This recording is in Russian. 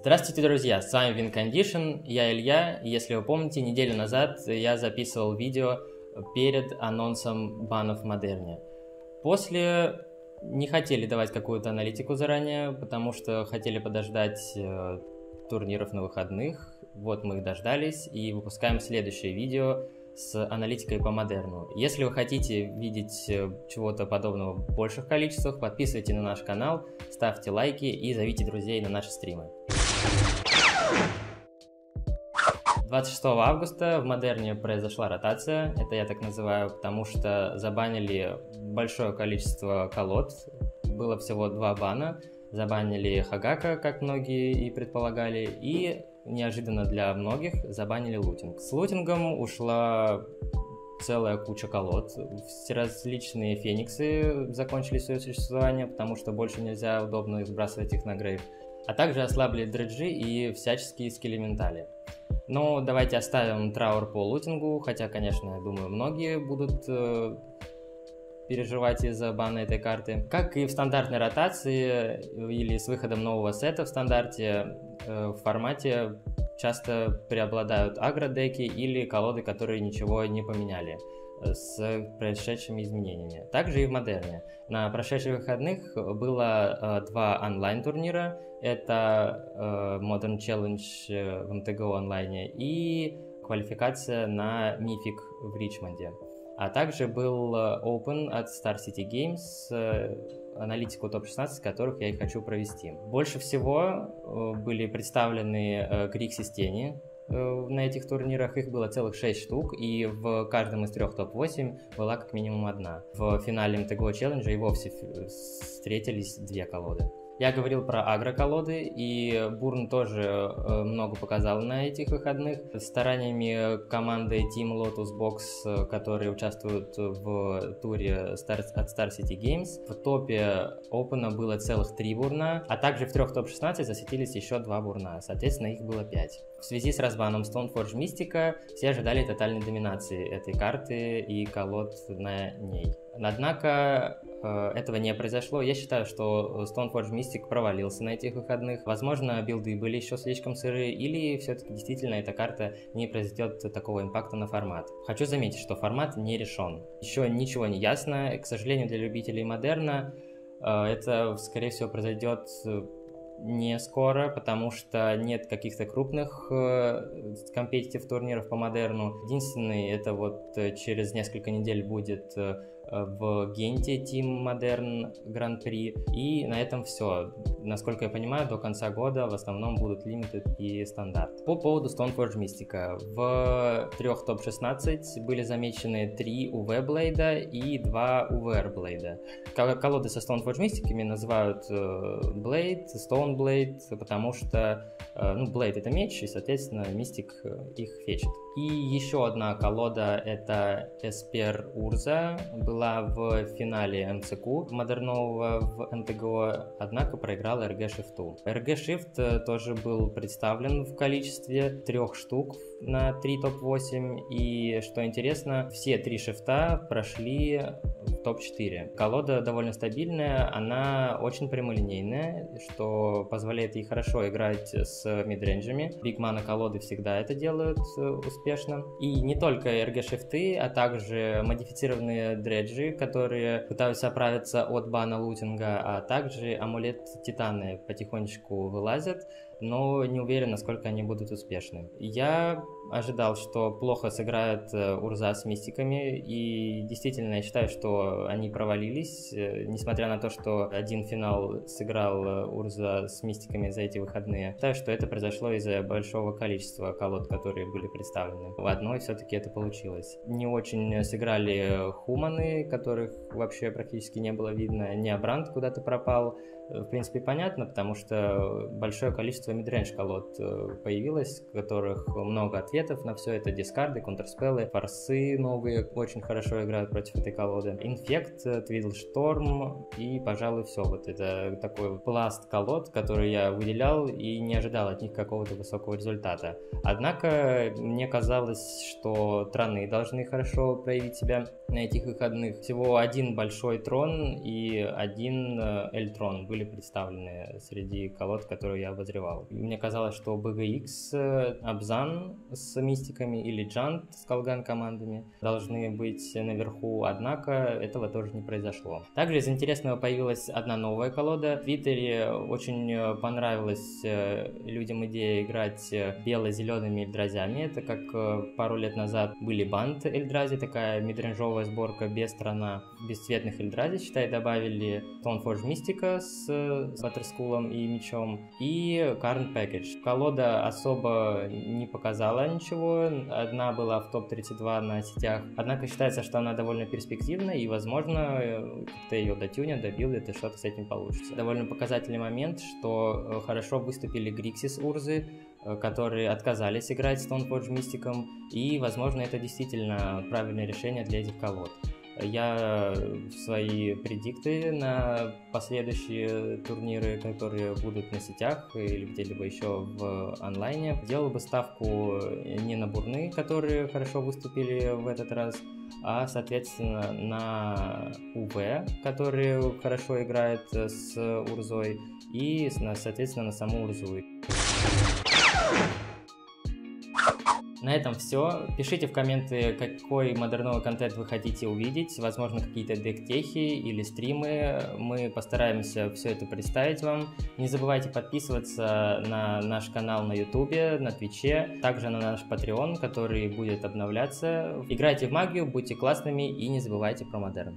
Здравствуйте, друзья! С вами WinCondition, я Илья. Если вы помните, неделю назад я записывал видео перед анонсом бана в Модерне. После не хотели давать какую-то аналитику заранее, потому что хотели подождать турниров на выходных. Вот мы их дождались и выпускаем следующее видео с аналитикой по Модерну. Если вы хотите видеть чего-то подобного в больших количествах, подписывайтесь на наш канал, ставьте лайки и зовите друзей на наши стримы. 26 августа в Модерне произошла ротация, это я так называю, потому что забанили большое количество колод, было всего 2 бана, забанили Хагака, как многие и предполагали, и неожиданно для многих забанили лутинг. С лутингом ушла целая куча колод, все различные фениксы закончили свое существование, потому что больше нельзя удобно сбрасывать их на грейв. А также ослабли дреджи и всяческие скиллиментали. Но давайте оставим траур по лутингу, хотя, конечно, я думаю, многие будут переживать из-за бана этой карты. Как и в стандартной ротации или с выходом нового сета в стандарте, в формате часто преобладают агро-деки или колоды, которые ничего не поменяли с происшедшими изменениями. Также и в Модерне. На прошедших выходных было 2 онлайн-турнира. Это Modern Challenge в МТГО онлайне и квалификация на Мифик в Ричмонде. А также был Open от Star City Games, аналитику топ-16, которых я и хочу провести. Больше всего были представлены Grixis Тени на этих турнирах, их было целых 6 штук, и в каждом из 3 топ-8 была как минимум одна. В финале МТГО челленджа и вовсе встретились 2 колоды. Я говорил про агро-колоды, и Бурн тоже много показал на этих выходных. Стараниями команды Team Lotus Box, которые участвуют в туре от Star City Games, в топе Open было целых 3 бурна, а также в 3 топ-16 засветились еще 2 бурна, соответственно их было 5. В связи с разбаном Stoneforge Mystica все ожидали тотальной доминации этой карты и колод на ней. Однако этого не произошло. Я считаю, что Stoneforge Mystic провалился на этих выходных. Возможно, билды были еще слишком сырые, или все-таки действительно эта карта не произведет такого импакта на формат. Хочу заметить, что формат не решен. Еще ничего не ясно. К сожалению, для любителей Модерна это, скорее всего, произойдет не скоро, потому что нет каких-то крупных компетитив турниров по Модерну. Единственный это вот через несколько недель будет в Генте Team Modern Гран-при, и на этом все. Насколько я понимаю, до конца года в основном будут Limited и стандарт. По поводу Stoneforge Mystica. В 3 топ-16 были замечены 3 UV-блейда и 2 UVR-блейда. Колоды со Stoneforge Mystic называют Blade, Stone Blade, потому что Blade это меч, и, соответственно, Mystic их фетчит. И еще одна колода, это Esper Urza, была в финале МЦК модернового в МТГО, однако проиграла RG Shift. RG Shift тоже был представлен в количестве 3 штук на 3 топ-8, и, что интересно, все 3 шифта прошли в топ-4. Колода довольно стабильная, она очень прямолинейная, что позволяет ей хорошо играть с мидренджами. Бигмана колоды всегда это делают успешно. И не только RG-шифты, а также модифицированные дреджи, которые пытаются оправиться от бана лутинга, а также амулет Титаны потихонечку вылазят, но не уверен, насколько они будут успешны. Я ожидал, что плохо сыграют Урза с мистиками, и действительно я считаю, что они провалились, несмотря на то, что один финал сыграл Урза с мистиками за эти выходные. Считаю, что это произошло из-за большого количества колод, которые были представлены. В одной все-таки это получилось. Не очень сыграли Хуманы, которых вообще практически не было видно, Необрант куда-то пропал. В принципе, понятно, потому что большое количество мидрендж колод появилось, которых много от ответов на все это. Дискарды, контрспеллы, форсы новые очень хорошо играют против этой колоды. Инфект, Твидлшторм и, пожалуй, все. Вот это такой пласт колод, который я выделял и не ожидал от них какого-то высокого результата. Однако мне казалось, что троны должны хорошо проявить себя на этих выходных. Всего один большой трон и один Эльтрон были представлены среди колод, которые я обозревал. Мне казалось, что BGX, Абзан с мистиками или Джант с Колган командами должны быть наверху, однако этого тоже не произошло. Также из интересного появилась одна новая колода. В Твиттере очень понравилась людям идея играть бело-зелеными эльдразями. Это как пару лет назад были банд эльдрази, такая мидренжовая сборка без трона, бесцветных эльдрази, считай, добавили Stoneforge Mystica с Баттерскулом и мечом и Current Package. Колода особо не показала ничего, одна была в топ-32 на сетях, однако считается, что она довольно перспективна и, возможно, как-то ее дотюнят, добилдят и что-то с этим получится. Довольно показательный момент, что хорошо выступили Гриксис Урзы, которые отказались играть Stoneforge Mystic'ом, и, возможно, это действительно правильное решение для этих колод. Я свои предикты на последующие турниры, которые будут на сетях или где-либо еще в онлайне, делал бы ставку не на бурны, которые хорошо выступили в этот раз, а, соответственно, на УВ, которые хорошо играют с Урзой, и, соответственно, на саму Урзу. На этом все. Пишите в комменты, какой модерновый контент вы хотите увидеть, возможно, какие-то дек-техи или стримы. Мы постараемся все это представить вам. Не забывайте подписываться на наш канал на Ютубе, на Твиче, также на наш Patreon, который будет обновляться. Играйте в магию, будьте классными и не забывайте про модерн.